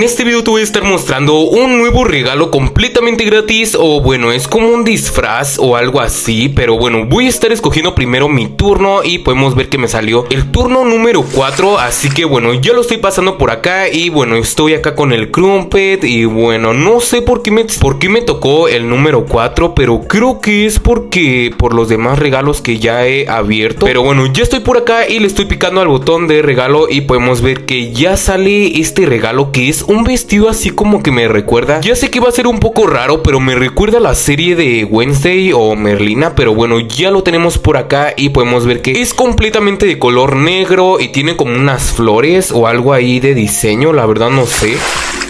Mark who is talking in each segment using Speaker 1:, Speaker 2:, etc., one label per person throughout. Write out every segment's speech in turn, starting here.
Speaker 1: este video te voy a estar mostrando un nuevo regalo completamente gratis, o bueno, es como un disfraz o algo así, pero bueno, voy a estar escogiendo primero mi turno y podemos ver que me salió el turno número 4, así que bueno, ya lo estoy pasando por acá y bueno, estoy acá con el Crumpet y bueno, no sé por qué me tocó el número 4, pero creo que es porque por los demás regalos que ya he abierto, pero bueno, ya estoy por acá y le estoy picando al botón de regalo y podemos ver que ya sale este regalo que es un vestido así como que me recuerda, ya sé que va a ser un poco raro, pero me recuerda a la serie de Wednesday o Merlina, pero bueno, ya lo tenemos por acá y podemos ver que es completamente de color negro y tiene como unas flores o algo ahí de diseño, la verdad no sé.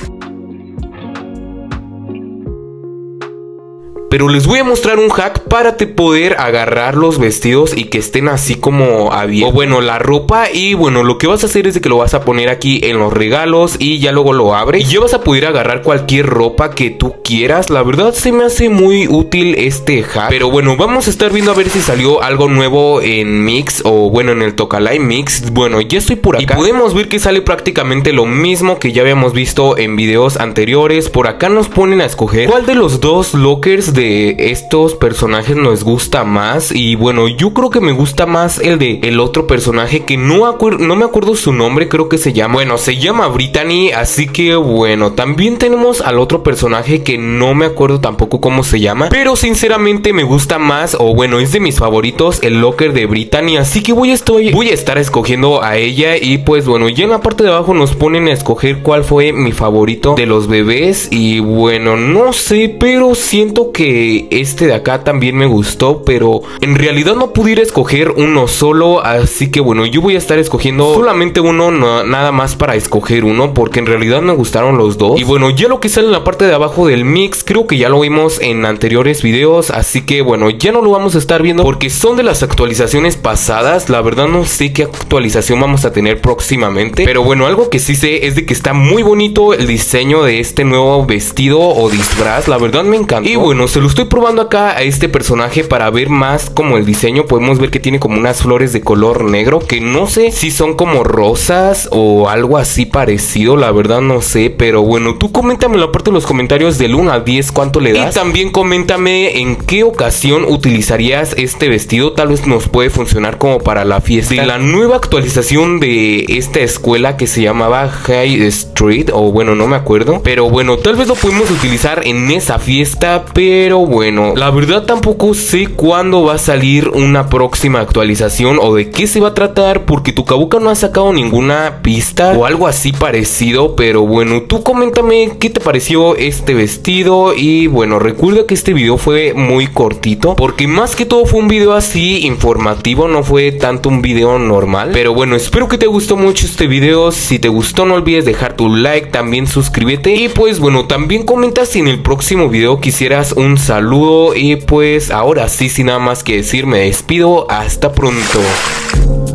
Speaker 1: Pero les voy a mostrar un hack para poder agarrar los vestidos y que estén así como abiertos, o bueno, la ropa. Y bueno, lo que vas a hacer es de que lo vas a poner aquí en los regalos y ya luego lo abres y ya vas a poder agarrar cualquier ropa que tú quieras. La verdad se me hace muy útil este hack. Pero bueno, vamos a estar viendo a ver si salió algo nuevo en Mix o bueno, en el Tocalay Mix. Bueno, ya estoy por acá y podemos ver que sale prácticamente lo mismo que ya habíamos visto en videos anteriores. Por acá nos ponen a escoger cuál de los dos lockers de estos personajes nos gusta más. Y bueno, yo creo que me gusta más el de el otro personaje que no me acuerdo su nombre, creo que se llama Brittany, así que bueno, también tenemos al otro personaje que no me acuerdo tampoco cómo se llama, pero sinceramente me gusta más, o bueno, es de mis favoritos el locker de Brittany, así que voy a estar escogiendo a ella. Y pues bueno, ya en la parte de abajo nos ponen a escoger cuál fue mi favorito de los bebés y bueno, no sé, pero siento que este de acá también me gustó, pero en realidad no pudiera escoger uno solo, así que bueno, yo voy a estar escogiendo solamente uno, nada más para escoger uno, porque en realidad me gustaron los dos. Y bueno, ya lo que sale en la parte de abajo del mix, creo que ya lo vimos en anteriores videos, así que bueno, ya no lo vamos a estar viendo porque son de las actualizaciones pasadas. La verdad no sé qué actualización vamos a tener próximamente, pero bueno, algo que sí sé es de que está muy bonito el diseño de este nuevo vestido o disfraz, la verdad me encantó. Y bueno, se lo estoy probando acá a este personaje para ver más como el diseño. Podemos ver que tiene como unas flores de color negro que no sé si son como rosas o algo así parecido, la verdad no sé, pero bueno, tú coméntame en la parte de los comentarios del 1 al 10 cuánto le das, y también coméntame en qué ocasión utilizarías este vestido. Tal vez nos puede funcionar como para la fiesta de la nueva actualización de esta escuela que se llamaba High Street, o bueno, no me acuerdo, pero bueno, tal vez lo podemos utilizar en esa fiesta. Pero bueno, la verdad tampoco sé cuándo va a salir una próxima actualización o de qué se va a tratar, porque Tucabuca no ha sacado ninguna pista o algo así parecido. Pero bueno, tú coméntame qué te pareció este vestido. Y bueno, recuerda que este video fue muy cortito, porque más que todo fue un video así informativo, no fue tanto un video normal. Pero bueno, espero que te gustó mucho este video. Si te gustó, no olvides dejar tu like, también suscríbete y pues bueno, también comenta si en el próximo video quisieras un saludo. Y pues ahora sí, sin nada más que decir, me despido. Hasta pronto.